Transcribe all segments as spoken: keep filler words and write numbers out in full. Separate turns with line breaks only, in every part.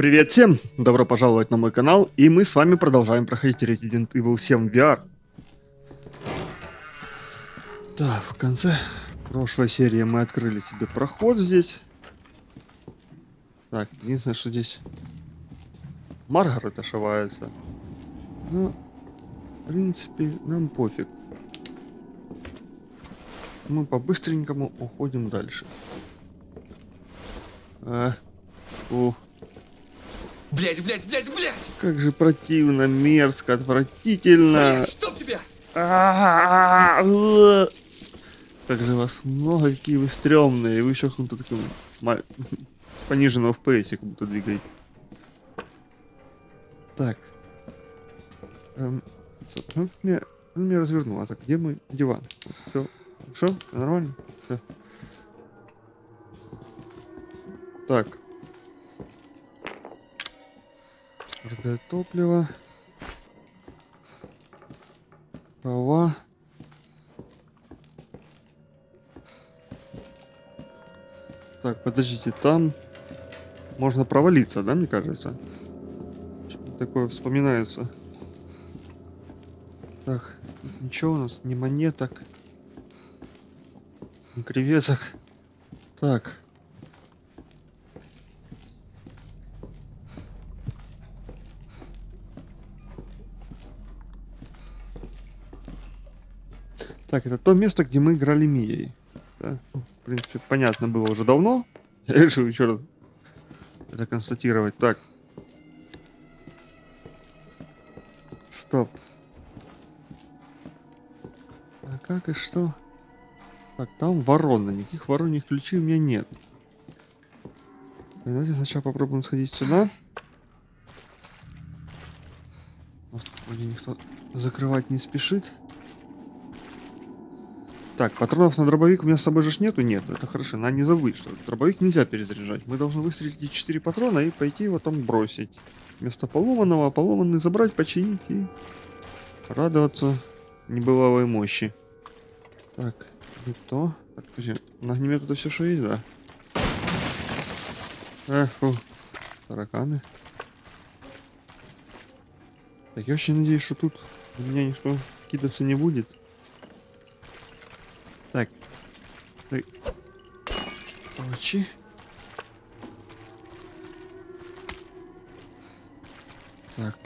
Привет всем! Добро пожаловать на мой канал, и мы с вами продолжаем проходить Resident Evil семь ви ар. Так, в конце прошлой серии мы открыли себе проход здесь. Так, единственное, что здесь Маргарет ошивается. Ну, в принципе, нам пофиг. Мы по-быстренькому уходим дальше. А, о.
Блять, блять, блять, блять!
Как же противно, мерзко, отвратительно.
Блять, чтоб тебя!
Как же вас много, какие вы стрёмные. Вы еще каком-то таком пониженного эф пи эс как будто двигаете. Так. Эм, он, меня, он меня развернул. А так, где мой диван? Все, все, нормально? Все. Так. Продает топливо. Права. Так, подождите, там можно провалиться, да, мне кажется? Что-то такое вспоминается. Так, ничего у нас, ни монеток, ни креветок. Так. Так, это то место, где мы играли Мией. Да? В принципе, понятно было уже давно. Я решил еще раз это констатировать. Так. Стоп. А как и что? Так, там ворона. Никаких вороньих ключей у меня нет. Давайте сначала попробуем сходить сюда. Нас вроде никто закрывать не спешит. Так, патронов на дробовик у меня с собой же нету? Нет, это хорошо. Надо не забыть, что дробовик нельзя перезаряжать. Мы должны выстрелить эти четыре патрона и пойти его там бросить. Вместо поломанного, поломанный забрать, починить и радоваться небывалой мощи. Так, и то. Так, подожди, на огнемет это все, что есть, да? Эх, фу. Тараканы. Так, я очень надеюсь, что тут у меня никто кидаться не будет. Так. Ты. Получи. Так.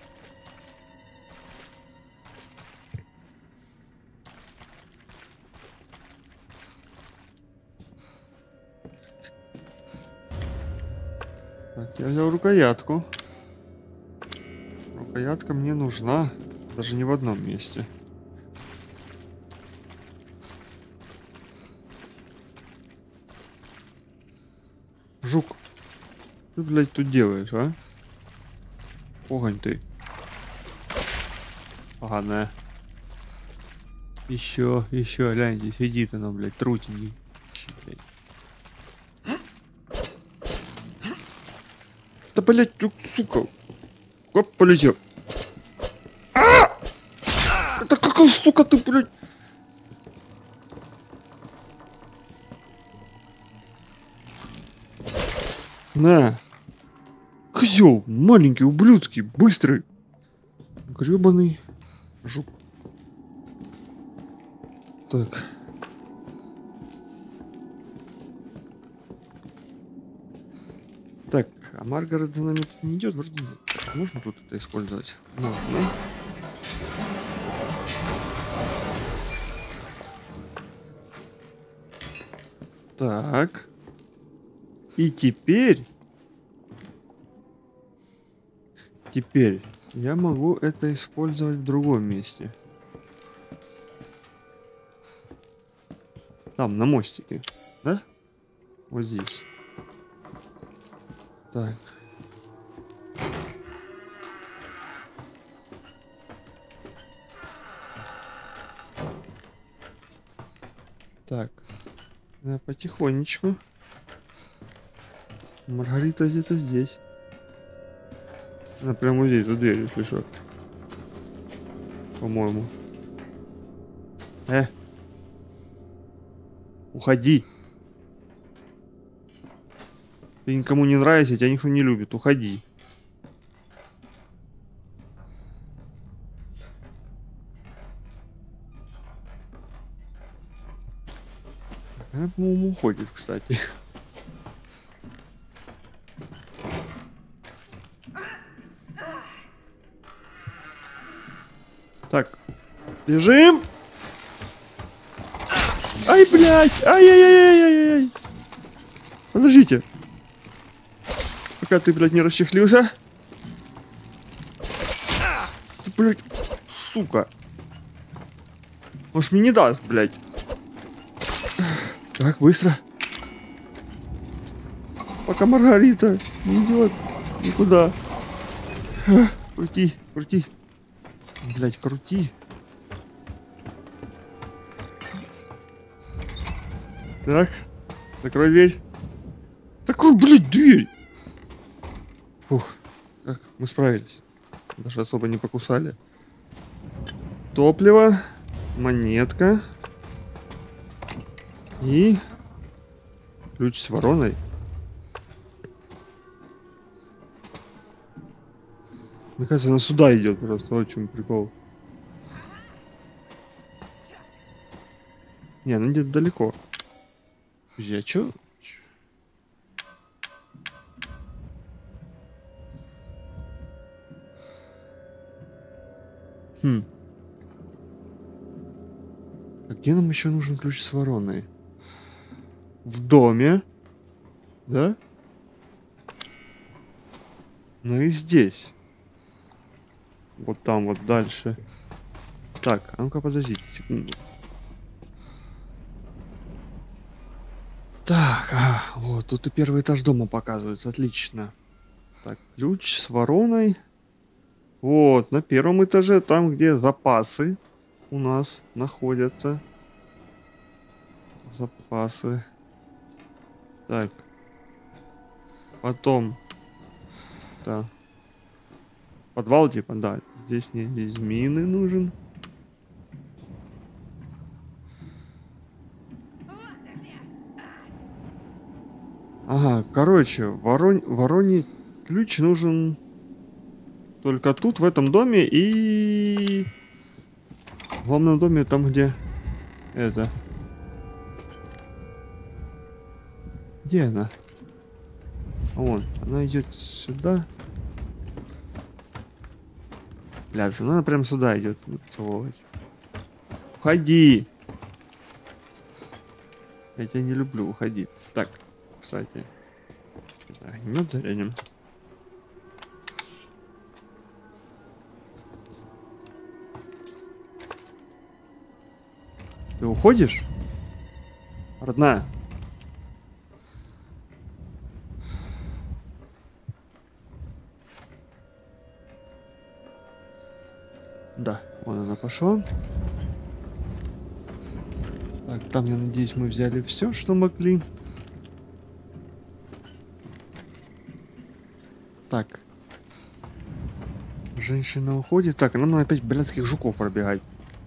Так, я взял рукоятку. Рукоятка мне нужна. Даже не в одном месте. Жук, ты, блядь, тут делаешь, а? Огонь ты. Поганая. Еще, еще, гляньте, сидит оно, блядь, трутенький. Да, блядь, сука. Оп, полетел. А! Это какая, сука, ты, блядь? На. Козел, маленький, ублюдский, быстрый. Гребаный жук. Так. Так, а Маргарет за нами тут не идет, вроде нет. Так, можно тут это использовать? Можно. Так. И теперь... Теперь я могу это использовать в другом месте. Там, на мостике. Да? Вот здесь. Так. Так. Да, потихонечку. Маргарита где-то здесь. Она прямо вот здесь, за дверью, если что. По-моему. Э. Уходи. Ты никому не нравишься, тебя никто не любит. Уходи. Она, по-моему, уходит, кстати. Так. Бежим! Ай, блядь! Ай-яй-яй-яй-яй-яй! Подождите. Пока ты, блядь, не расчехлился. Ты, блядь, сука. Может, мне не даст, блядь. Так, быстро. Пока Маргарита не идет никуда. Крути, крути. Блядь, крути. Так, закрой дверь. Закрой, блядь, дверь. Фух, так, мы справились. Даже особо не покусали. Топливо, монетка и ключ с вороной. Мне кажется, она сюда идет просто. Вот в чем прикол. Не, она где-то далеко. Подожди, а чё? Хм. А где нам еще нужен ключ с вороной? В доме. Да? Ну и здесь. Вот там вот дальше. Так, а ну-ка подождите секунду. Так, а, вот, тут и первый этаж дома показывается, отлично. Так, ключ с вороной. Вот, на первом этаже, там, где запасы у нас находятся. Запасы. Так. Потом. Так. Подвал типа, да. Здесь не, здесь мины нужен. Ага, короче, ворон... вороний ключ нужен только тут, в этом доме и... в главном доме, там где... это... Где она? Вон, она идет сюда. Блядь, она прям сюда идет. Сволочь. Уходи! Я тебя не люблю, уходи. Так, кстати. Огнемет зарядим. Ты уходишь? Родная. Да, вон она пошла. Так, там, я надеюсь, мы взяли все, что могли. Так. Женщина уходит. Так, нам надо опять блядских жуков пробегать.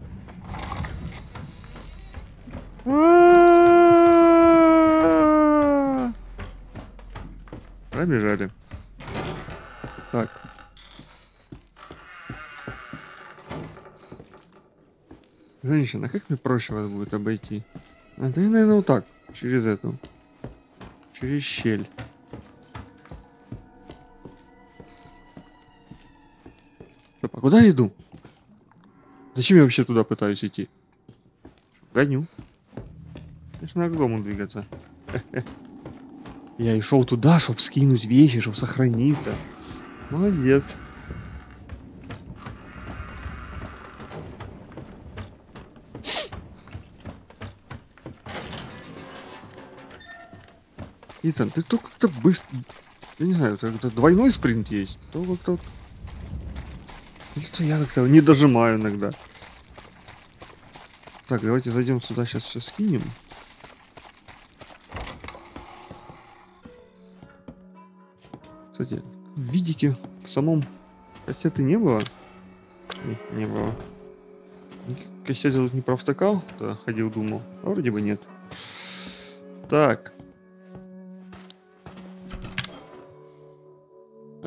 Пробежали. Так. Женщина, как мне проще вас будет обойти? А, да, наверное, вот так. Через эту. Через щель. Стоп, а куда я иду? Зачем я вообще туда пытаюсь идти? Гоню. Конечно, надо к дому двигаться. Я и шел туда, чтобы скинуть вещи, чтобы сохраниться. Молодец. Итан, ты то как-то быстро... Я не знаю, это двойной спринт есть. То как-то... Я как-то не дожимаю иногда. Так, давайте зайдем сюда, сейчас все скинем. Кстати, в видике в самом кассеты не было. Не, не было. Кассеты тут не провтыкал, да, ходил, думал. А вроде бы нет. Так.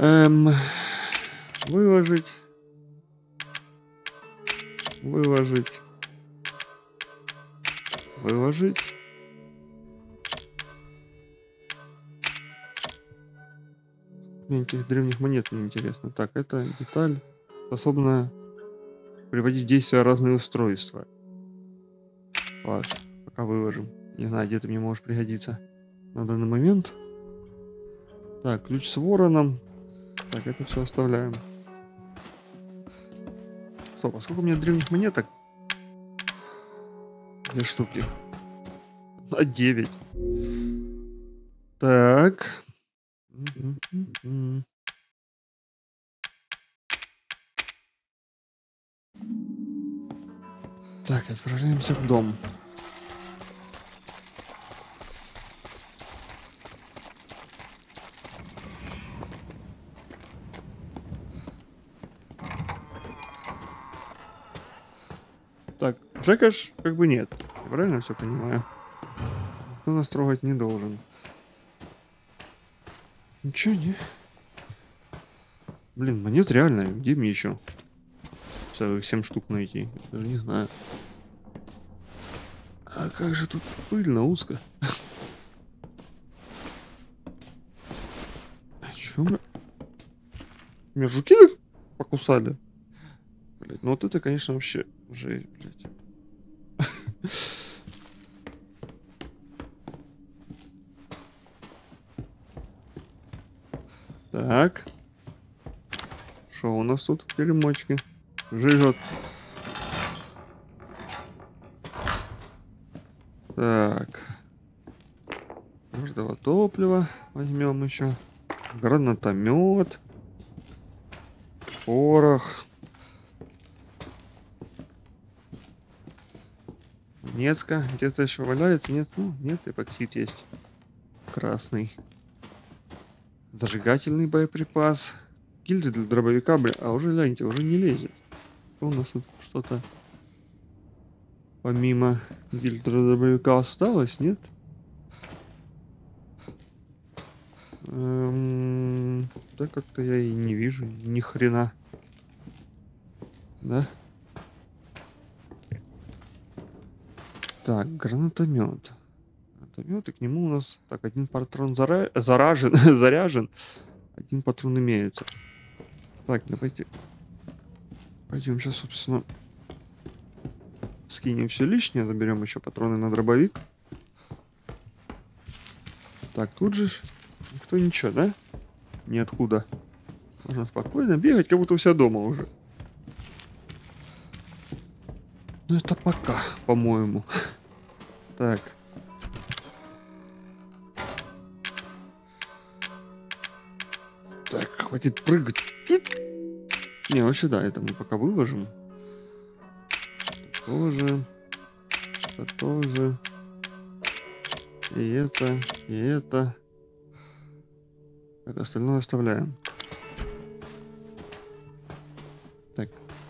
Эм, выложить. Выложить. Выложить. Мне этих древних монет не интересно. Так, это деталь, способная приводить в действие разные устройства. Класс. Пока выложим. Не знаю, где ты мне можешь пригодиться на данный момент. Так, ключ с вороном. Так, это все оставляем. Стоп, а сколько у меня древних монеток? Две штуки. На девять. Так. Так, отправляемся в дом. Так, Джека ж как бы нет. Я правильно все понимаю? Никто нас трогать не должен. Ничего не... Блин, монет реально. Где мне еще? Целых семь штук найти. Я даже не знаю. А как же тут пыльно, узко. Чё мы... Меня жуки покусали? Блять, ну вот это, конечно, вообще жесть, блять. Так. Что у нас тут в теремочке? Живет. Так. Каждого топлива возьмем еще. Гранатомет. Порох. Нетка. Где-то еще валяется? Нет? Ну, нет, эпоксид есть. Красный. Зажигательный боеприпас. Гильзы для дробовика, бля. А уже, гляньте, уже не лезет. У нас тут что-то помимо гильз для дробовика осталось, нет? Эм, да как-то я и не вижу ни хрена. Да? Так, гранатомет. Гранатомет, и к нему у нас... Так, один патрон зара... заражен, заряжен. Один патрон имеется. Так, давайте... Пойдем сейчас, собственно... Скинем все лишнее, заберем еще патроны на дробовик. Так, тут же ж... Никто ничего, да? Ниоткуда. Можно спокойно бегать, как будто у себя дома уже. Ну это пока, по-моему. Так. Так, хватит прыгать. Не, вообще да, это мы пока выложим. Это тоже. Это тоже. И это, и это. Так, остальное оставляем. Так.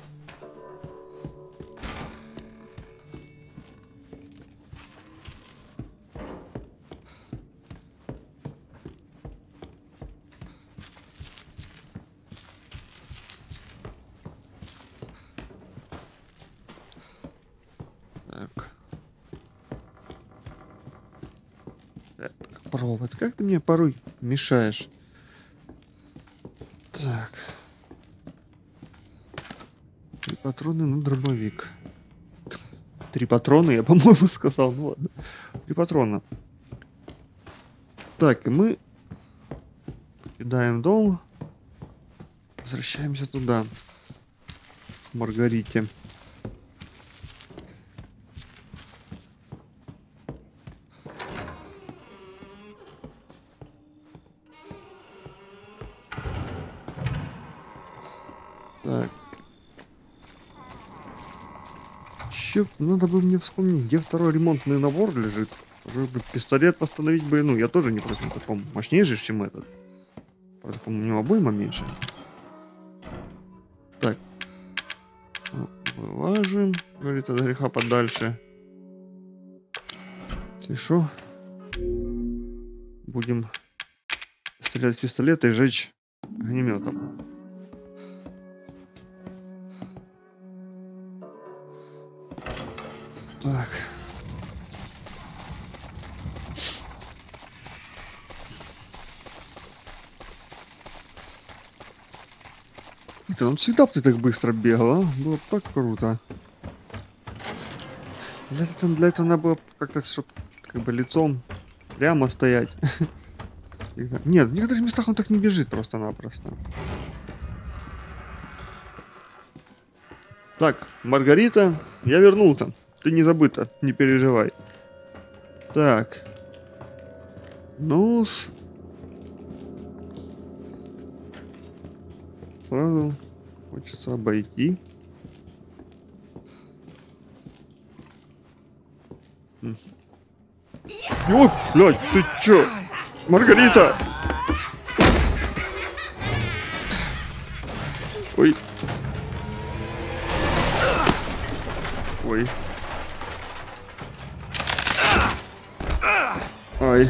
Так. Так, провод. Как ты мне порой мешаешь? Так. Три патрона на дробовик. Три патрона, я, по-моему, сказал. Ну ладно. Три патрона. Так, и мы кидаем дом. Возвращаемся туда. К Маргарите. Так. Еще надо бы мне вспомнить, где второй ремонтный набор лежит. Уже бы пистолет восстановить бы, ну, я тоже не против, таком мощнее же, чем этот. Правда, по-моему, у него обойма меньше. Так. Вылажим. Говорит, от греха подальше. Если шо, будем стрелять с пистолета и жечь огнеметом. Так. Это он всегда бы ты так быстро бегал, а? Было бы так круто. Для этого, для этого надо было как-то, чтобы как бы лицом прямо стоять. Нет, в некоторых местах он так не бежит просто-напросто. Так, Маргарита, я вернулся. Ты не забыта, не переживай. Так. Ну-с. Сразу хочется обойти. Ой, блядь, ты чё? Маргарита! Ой. Ой. Ай.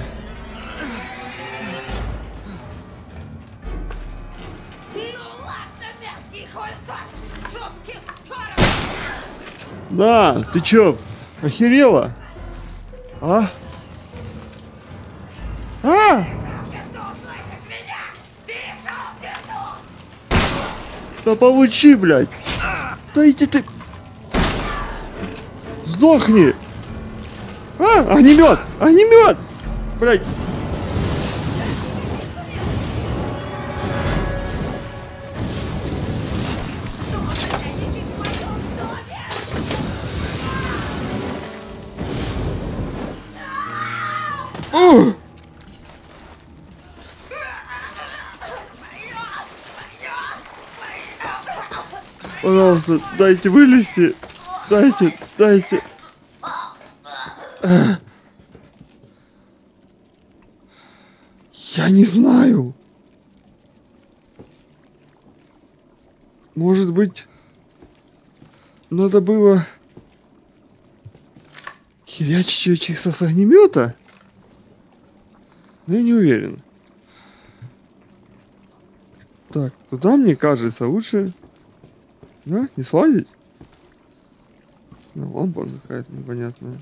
Да, ты чё, охерела? А? А? Да получи, блядь! Да иди ты! Сдохни! А, огнемет! Огнемет! Блядь! Ух! Пожалуйста, дайте вылезти. Дайте, дайте. Я не знаю. Может быть, надо было херячить ее чисто с огнемета? Но я не уверен. Так, туда, мне кажется, лучше... Да, не слазить? Ну, лампа какая-то непонятная.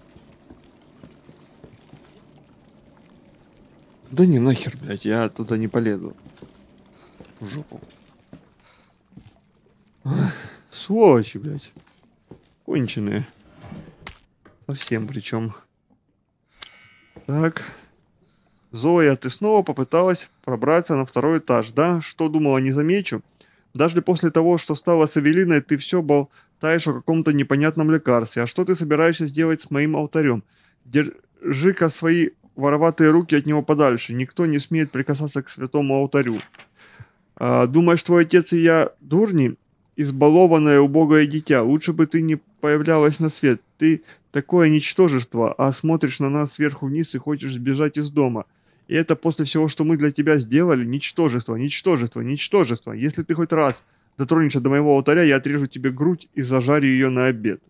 Да не, нахер, блядь, я туда не полезу. В жопу. Ах, сволочи, блядь. Конченые. Совсем причем. Так. Зоя, ты снова попыталась пробраться на второй этаж, да? Что думала, не замечу? Даже после того, что стало с Эвелиной, ты все болтаешь о каком-то непонятном лекарстве. А что ты собираешься сделать с моим алтарем? Держи-ка свои вороватые руки от него подальше. Никто не смеет прикасаться к святому алтарю. А, думаешь, твой отец и я дурни? Избалованное убогое дитя. Лучше бы ты не появлялась на свет. Ты такое ничтожество, а смотришь на нас сверху вниз и хочешь сбежать из дома. И это после всего, что мы для тебя сделали? Ничтожество, ничтожество, ничтожество. Если ты хоть раз дотронешься до моего алтаря, я отрежу тебе грудь и зажарю ее на обед.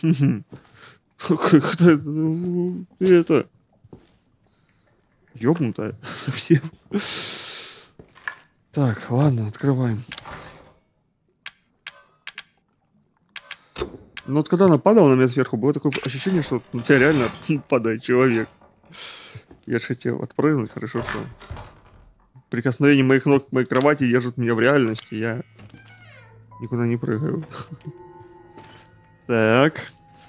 Кто это? Ты это... Ёбнутая совсем. Так, ладно, открываем. Ну вот когда она падала на меня сверху, было такое ощущение, что на тебя реально падает человек. Я же хотел отпрыгнуть, хорошо, что прикосновение моих ног к моей кровати держит меня в реальности, я никуда не прыгаю. Так.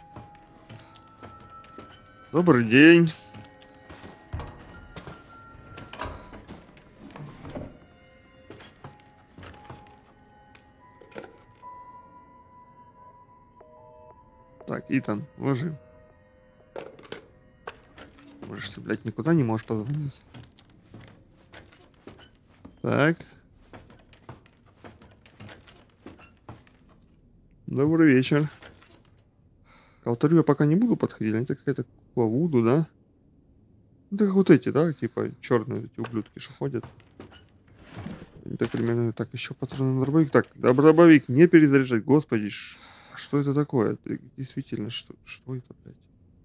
Добрый день. Так, Итан, ложи. Может, ты, блядь, никуда не можешь позвонить? Так. Добрый вечер. К алтарю я пока не буду подходить, это какая-то кукла Вуду, да? Это как вот эти, да, типа черные эти ублюдки, что ходят. Это примерно так, еще патроны на дробовик. Так, дробовик не перезаряжать, господи, ш... что это такое? Это действительно, что, что это, блядь?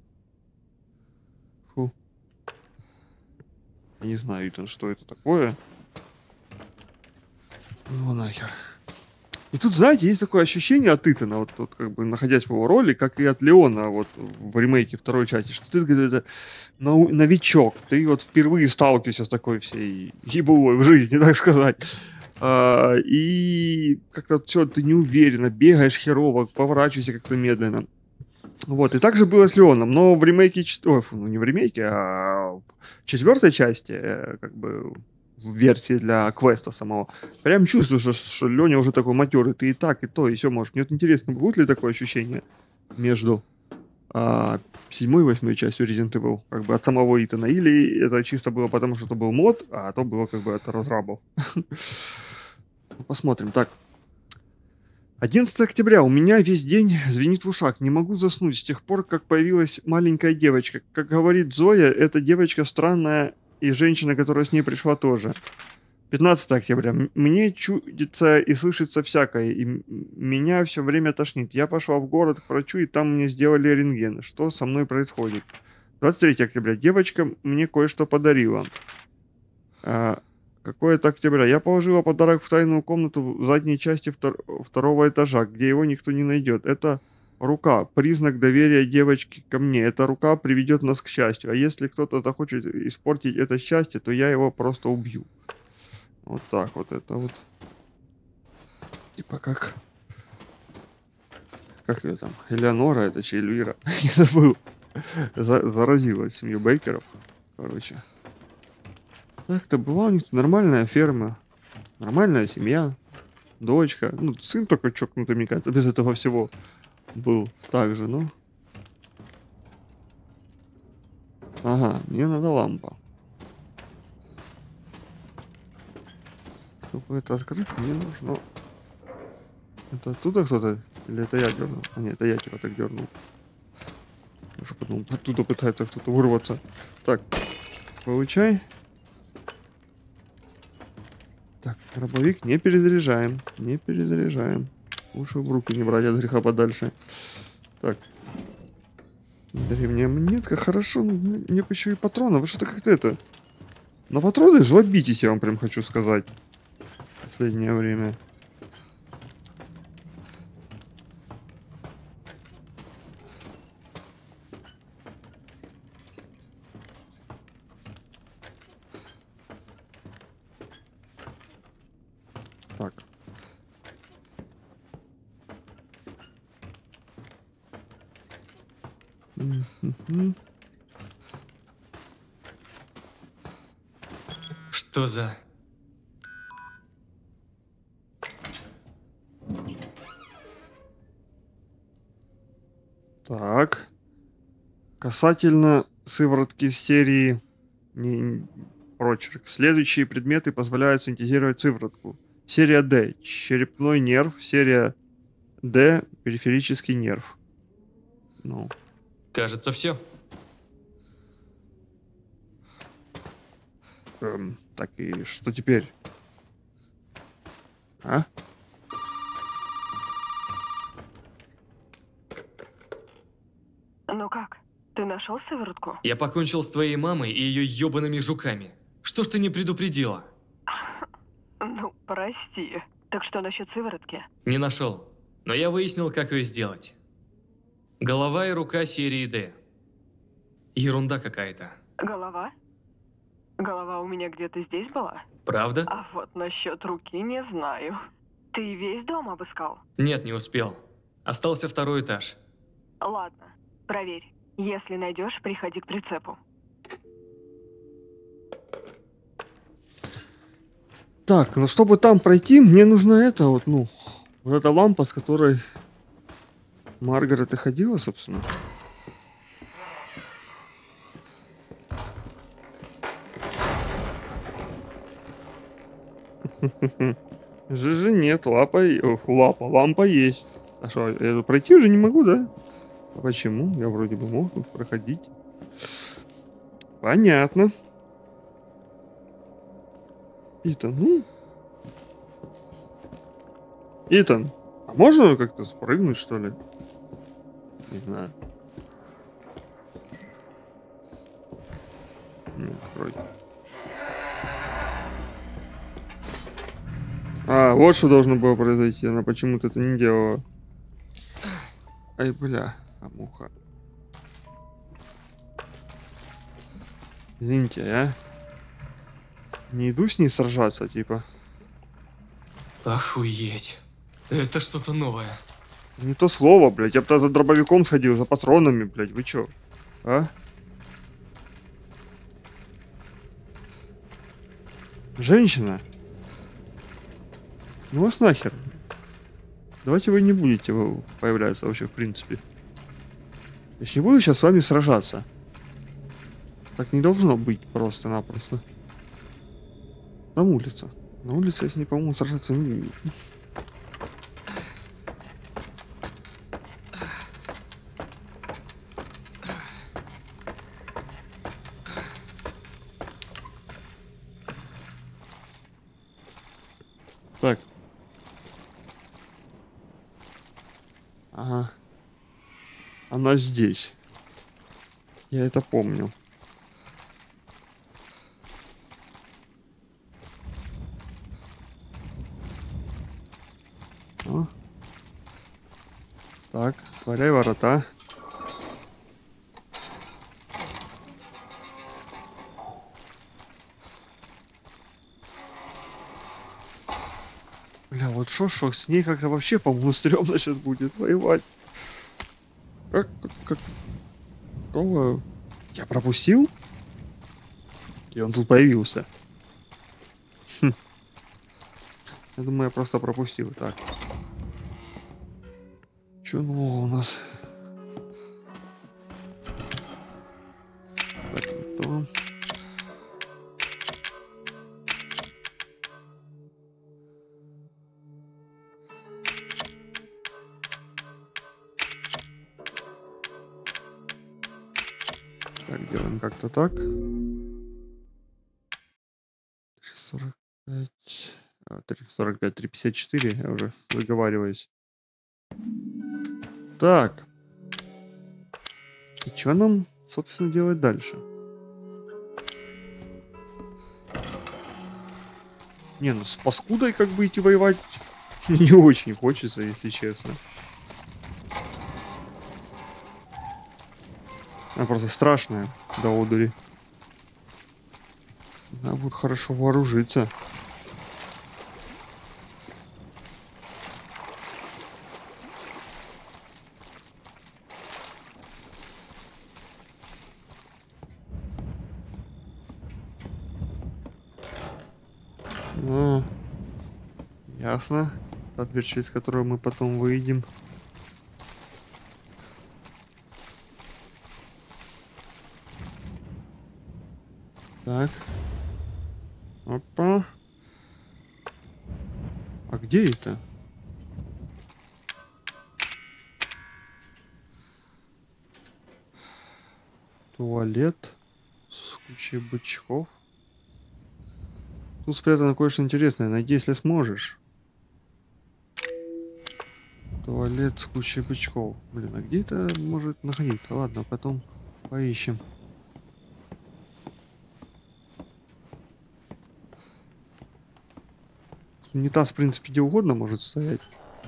Фу. Я не знаю, Итан, что это такое. Ну нахер. И тут, знаете, есть такое ощущение от Итана, вот, вот как бы находясь в его роли, как и от Леона вот в ремейке второй части, что ты где-то нау- новичок, ты вот впервые сталкиваешься с такой всей ебулой в жизни, так сказать. А, и как-то все, ты неуверенно, бегаешь херово, поворачиваешься как-то медленно. Вот, и так же было с Леоном, но в ремейке, чет- ой, фу, ну не в ремейке, а в четвертой части, э, как бы в версии для квеста самого, прям чувствуешь, что, что Леня уже такой матерый, ты и так, и то, и все можешь. Мне вот интересно, будет ли такое ощущение между а, седьмой и восьмой частью Resident Evil, как бы от самого Итана, или это чисто было потому, что это был мод, а то было как бы от разрабов. Посмотрим. Так, одиннадцатого октября. У меня весь день звенит в ушах. Не могу заснуть с тех пор, как появилась маленькая девочка. Как говорит Зоя, эта девочка странная, и женщина, которая с ней пришла, тоже. пятнадцатого октября. М- Мне чудится и слышится всякое, и м- меня все время тошнит. Я пошла в город к врачу, и там мне сделали рентген. Что со мной происходит? двадцать третьего октября. Девочка мне кое-что подарила. А, какое-то октября. Я положила подарок в тайную комнату в задней части втор- второго этажа, где его никто не найдет. Это рука, признак доверия девочки ко мне. Эта рука приведет нас к счастью. А если кто-то захочет испортить это счастье, то я его просто убью. Вот так вот это вот. Типа как... Как ее там? Элеонора это, че Эльвира? Не забыл. За- заразила семью Бейкеров. Короче. Так-то была у них нормальная ферма. Нормальная семья. Дочка. Ну, сын только чокнутый, мне кажется, без этого всего был так же, ну. Ага, мне надо лампа. Чтобы это открыть, мне нужно... Это оттуда кто-то? Или это я дернул? А нет, это я тебя так дернул. Уже подумал, оттуда пытается кто-то вырваться. Так, получай. Так, дробовик не перезаряжаем. Не перезаряжаем. Лучше в руки не брать от греха подальше. Так. Древняя монетка, хорошо. Ну, мне бы еще и патроны. Вы что-то как-то это... На патроны жлобитесь, я вам прям хочу сказать. В последнее время. Так. Мгм.
Что за...
Так. Касательно сыворотки серии не- прочерк. Следующие предметы позволяют синтезировать сыворотку. Серия D. Черепной нерв. Серия D. Периферический нерв. Ну,
Кажется, все.
эм, так и что теперь? А?
Ну как? Ты нашел сыворотку?
Я покончил с твоей мамой и ее ебаными жуками. Что ж ты не предупредила?
Ну, прости. Так что насчет сыворотки?
Не нашел. Но я выяснил, как ее сделать. Голова и рука серии D. Ерунда какая-то.
Голова? Голова у меня где-то здесь была?
Правда?
А вот насчет руки не знаю. Ты весь дом обыскал?
Нет, не успел. Остался второй этаж.
Ладно, проверь. Если найдешь, приходи к прицепу.
Так, ну чтобы там пройти, мне нужно это вот, ну, вот эта лампа, с которой Маргарет и ходила, собственно. Жижи нет, лапа, и- ох, лапа, лампа есть. А что, я пройти уже не могу, да? А почему? Я вроде бы мог тут проходить. Понятно. Итан, ну... Итан, а можно как-то спрыгнуть, что ли? Не знаю. Не, открой. А, вот что должно было произойти. Она почему-то это не делала. Ай, бля, а муха. Извините, я не иду с ней сражаться, типа.
Охуеть. Это что-то новое.
Не то слово, блядь. Я бы тогда за дробовиком сходил, за патронами, блядь. Вы чё? А? Женщина? Ну вас нахер. Давайте вы не будете появляться вообще, в принципе. Я ж не буду сейчас с вами сражаться. Так не должно быть просто-напросто. На улице. На улице, если не по-моему, сражаться не буду. Так. Ага. Она здесь. Я это помню. О. Так, отворяй ворота. Бля, вот шо, шо, с ней как-то вообще, по-моему, стрёмно сейчас будет воевать. Как, как, как... Какого... Я пропустил? И он тут появился. Хм. Я думаю, я просто пропустил. Так. Чё нового у нас? Так, то. Так, делаем как-то так. три сорок пять. А, три сорок пять, три пятьдесят четыре. Я уже выговариваюсь. Так. И что нам, собственно, делать дальше? Не, ну с паскудой как бы идти воевать не очень хочется, если честно. Она просто страшная до одури. Надо будет хорошо вооружиться. А, ясно. Та дверь, через которую мы потом выйдем. Так. Опа. А где это? Туалет с кучей бычков. Тут спрятано кое-что интересное. Найди, если сможешь. Туалет с кучей бычков. Блин, а где это может находиться? Ладно, потом поищем. Унитаз, в принципе, где угодно может стоять.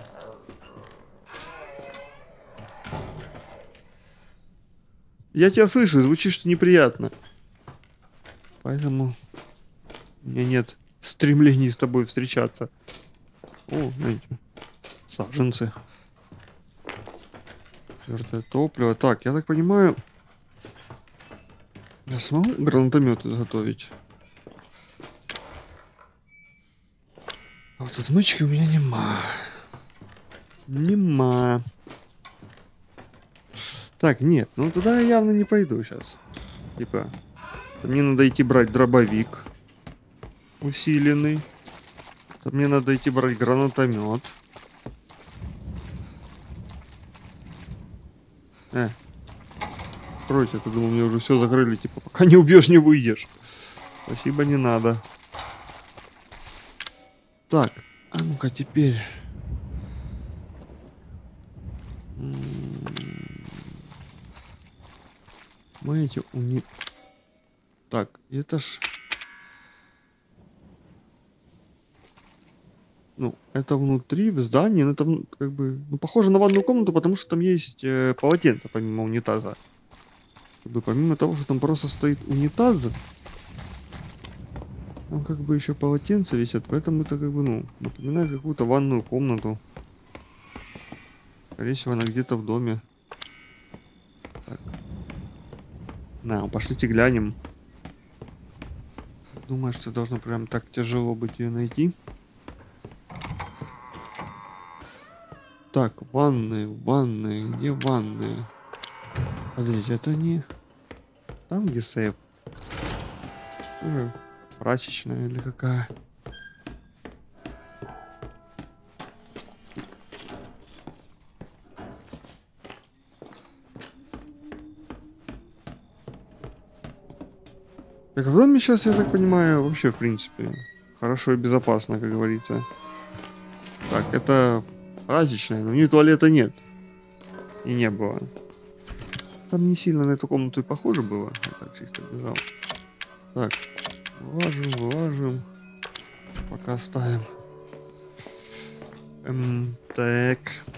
Я тебя слышу, звучит, что неприятно. Поэтому у меня нет стремлений с тобой встречаться. О, знаете, саженцы. Твердое топливо. Так, я так понимаю, я смогу гранатомет изготовить. А вот отмычки у меня нема. Нема. Так, нет, ну туда я явно не пойду сейчас. Типа, мне надо идти брать дробовик усиленный. Мне надо идти брать гранатомет. Э, откройте, ты думал, мне уже все закрыли, типа, пока не убьешь, не выйдешь. Спасибо, не надо. Так, а ну-ка теперь. Мы эти уни... Так, это ж... Ну, это внутри, в здании, но это вну- как бы, ну, похоже на ванную комнату, потому что там есть э, полотенце помимо унитаза. Как бы помимо того, что там просто стоит унитаз, там как бы еще полотенца висят, поэтому это как бы, ну, напоминает какую-то ванную комнату. Скорее всего, она где-то в доме. Так. На, пошлите глянем. Думаю, что должно прям так тяжело быть ее найти. Так, ванные, ванные, где ванные? Подождите, это не там, где сейф? Уже прачечная или какая? Так, в доме сейчас, я так понимаю, вообще, в принципе, хорошо и безопасно, как говорится. Так, это прачечная, но ни туалета нет. И не было. Там не сильно на эту комнату и похоже было. Я так чисто бежал. Так, вылаживаем, вылаживаем. Пока ставим. Эм, так.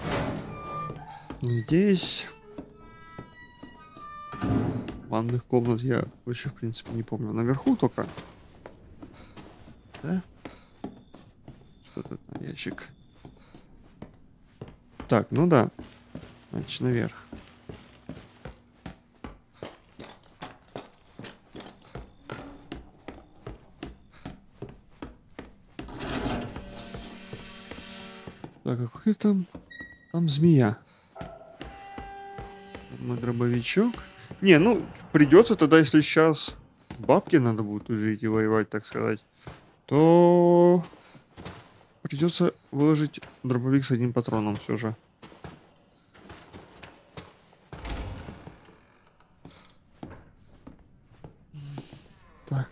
Здесь. Ванных комнат я вообще, в принципе, не помню. Наверху только. Да? Что тут на ящик? Так, ну да. Значит, наверх. Так, а какой там? Там змея. Мой дробовичок. Не, ну, придется тогда, если сейчас бабки надо будет уже идти воевать, так сказать, то придется выложить дробовик с одним патроном все же. Так.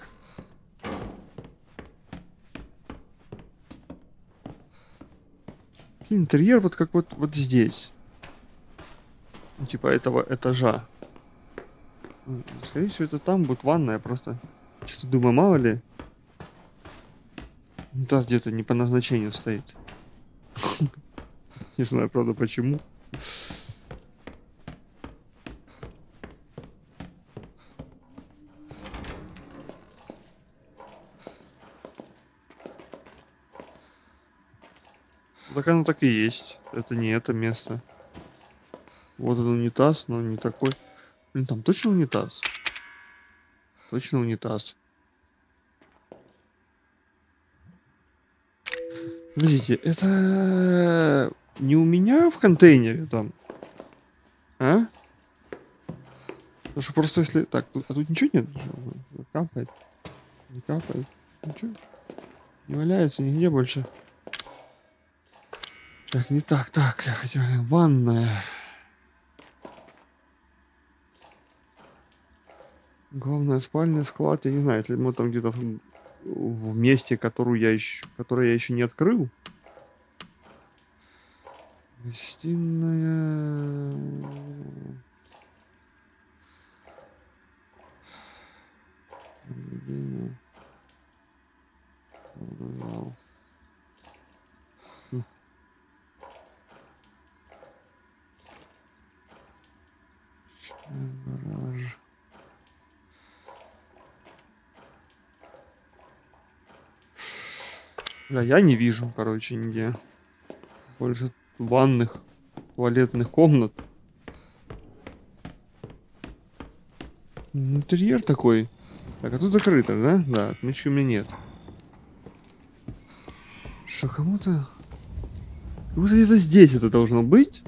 Интерьер вот как вот, вот здесь. Ну, типа этого этажа. Ну, скорее всего, это там будет ванная, просто чисто думаю, мало ли. Унитаз где-то не по назначению стоит. Не знаю, правда, почему. Так оно так и есть. Это не это место. Вот он унитаз, но не такой. Блин, там точно унитаз? Точно унитаз. Подождите, это не у меня в контейнере там? А? Потому что просто если... Так, тут, а тут ничего нет? Капает. Не капает. Ничего. Не валяется нигде больше. Так, не так, так. Я хотел... Ванная. Главная спальня, склад. Я не знаю, если мы там где-то в, в месте, которую я еще, которое я еще не открыл. Гостиная... Заведение. Зал. Хм. Гараж. Бля, я не вижу, короче, нигде. Больше ванных, туалетных комнат. Интерьер такой. Так, а тут закрыто, да? Да, отмычки у меня нет. Что, кому-то... Как будто где-то здесь это должно быть.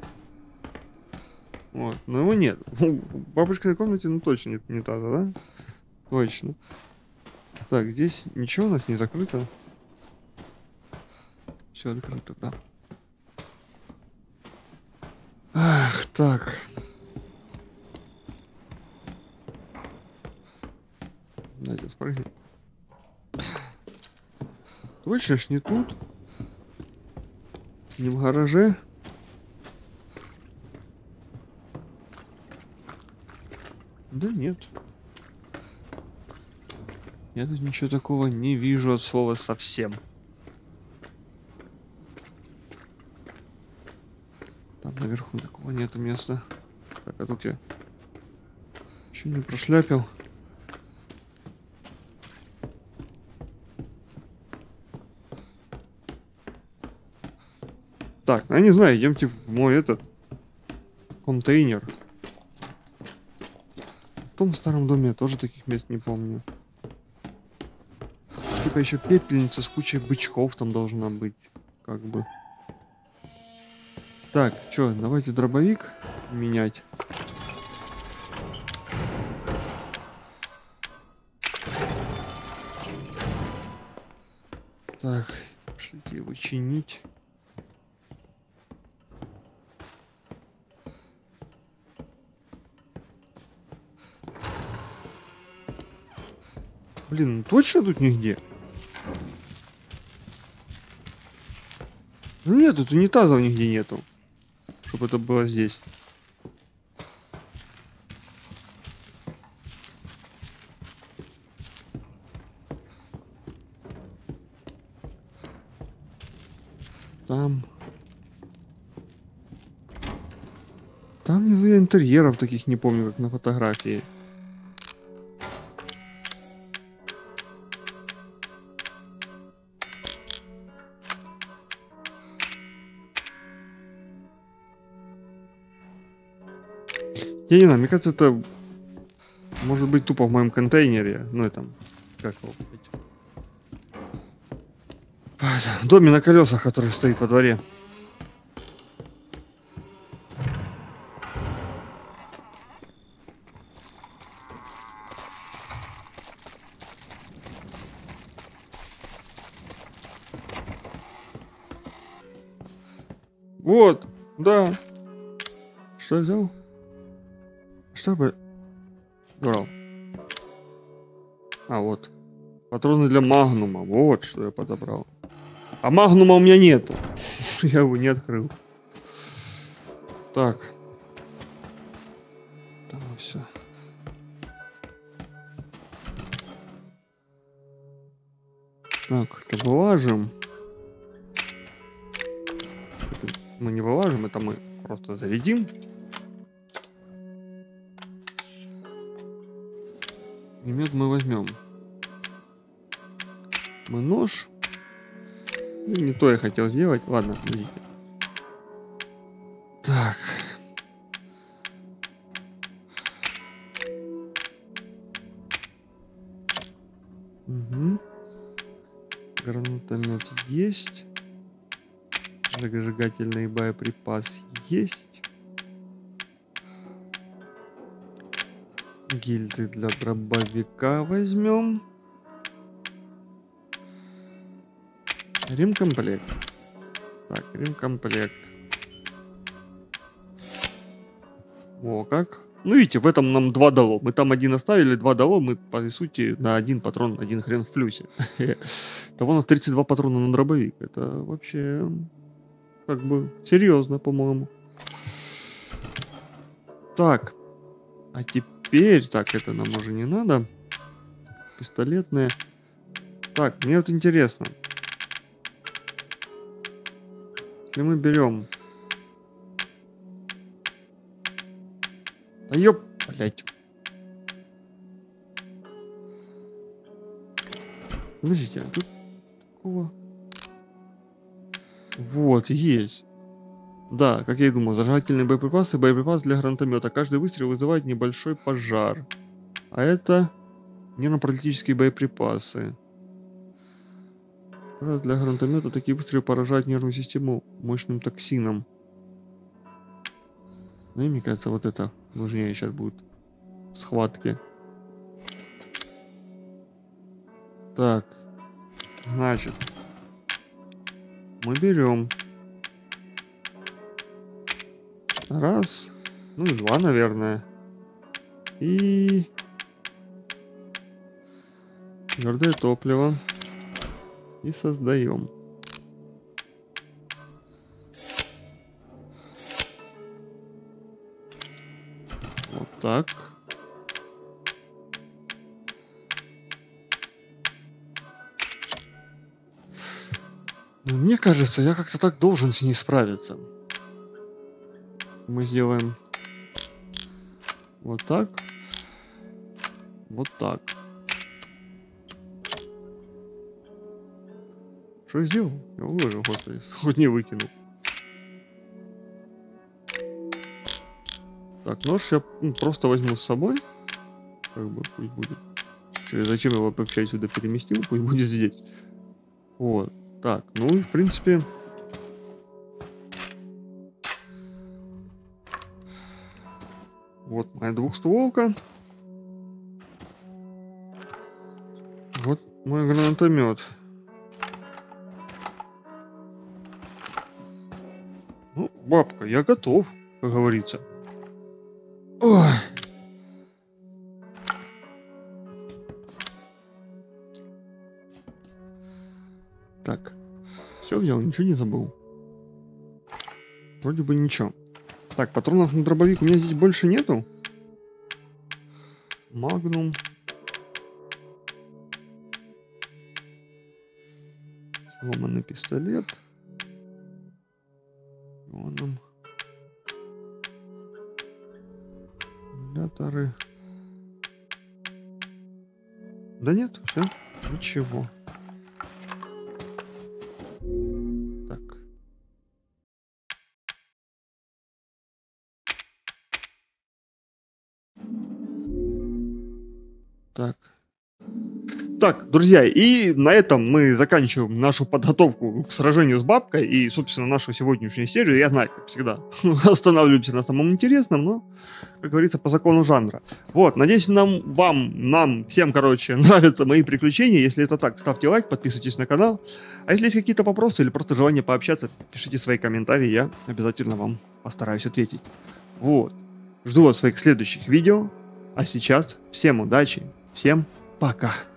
Вот, но его нет. В бабушкиной комнате, ну точно нет унитаза, да? Точно. Так, здесь ничего у нас не закрыто. Все открыто, да. Ах, так. Дайте спрыгнем. Точно ж не тут. Не в гараже. Да нет. Я тут ничего такого не вижу от слова совсем. Там наверху такого нету места. Так, а тут я еще не прошляпил. Так, я не знаю, идемте в мой этот контейнер. В том старом доме я тоже таких мест не помню. Типа еще пепельница с кучей бычков там должна быть. Как бы. Так, что, давайте дробовик менять. Так, пошлите его чинить. Блин, ну точно тут нигде? Ну нет, тут унитазов нигде нету. Чтобы это было здесь. Там. Там внизу я интерьеров таких не помню, как на фотографии. Я не знаю, мне кажется, это может быть тупо в моем контейнере. Ну, это как его купить? В доме на колесах, который стоит во дворе. Вот, да. Что я взял? Что бы брал? А, вот. Патроны для магнума. Вот что я подобрал. А магнума у меня нету. Я его не открыл. Так. Там все. Так, это вылажим. Это мы не вылажим, это мы просто зарядим. Мед мы возьмем. Мы нож. Ну, не то я хотел сделать. Ладно, видите. Так. Угу. Гранатомет есть. Зажигательный боеприпас есть. Гильзы для дробовика возьмем. Ремкомплект. Так, ремкомплект. О, как. Ну, видите, в этом нам два дало. Мы там один оставили, два дало. Мы, по сути, на один патрон, один хрен в плюсе. Того у нас тридцать два патрона на дробовик. Это вообще, как бы, серьезно, по-моему. Так. А теперь, так, это нам уже не надо. Пистолетные. Так, мне вот интересно. Если мы берем... Да ёп, блять. Подождите, а тут такого... Вот, есть. Да, как я и думал, зажигательные боеприпасы, боеприпас для гранатомета. Каждый выстрел вызывает небольшой пожар. А это нервно-паралитические боеприпасы. Для гранатомета такие выстрелы поражают нервную систему мощным токсином. Ну и мне кажется, вот это нужнее сейчас будет. Схватки. Так. Значит. Мы берем. Раз. Ну и два, наверное. И... твердое топливо. И создаем. Вот так. Но мне кажется, я как-то так должен с ней справиться. Мы сделаем вот так. Вот так. Что я сделал? Я уложил, господи. Хоть не выкинул. Так, нож я ну, просто возьму с собой. Как бы пусть будет. Че, зачем я его вообще сюда переместил? Пусть будет здесь. Вот. Так, ну и в принципе... Вот моя двухстволка. Вот мой гранатомет. Ну, бабка, я готов, как говорится. Ой. Так. Все взял, ничего не забыл. Вроде бы ничего. Так, патронов на дробовик у меня здесь больше нету. Магнум. Сломанный пистолет. Вон он. Аккумуляторы. Да нет, все. Ничего. Так. Так. Так, друзья, и на этом мы заканчиваем нашу подготовку к сражению с бабкой и, собственно, нашу сегодняшнюю серию. Я знаю, как всегда, останавливаемся на самом интересном, но, как говорится, по закону жанра. Вот, надеюсь, нам, вам, нам, всем, короче, нравятся мои приключения. Если это так, ставьте лайк, подписывайтесь на канал. А если есть какие-то вопросы или просто желание пообщаться, пишите свои комментарии, я обязательно вам постараюсь ответить. Вот, жду вас в своих следующих видео. А сейчас всем удачи, всем пока.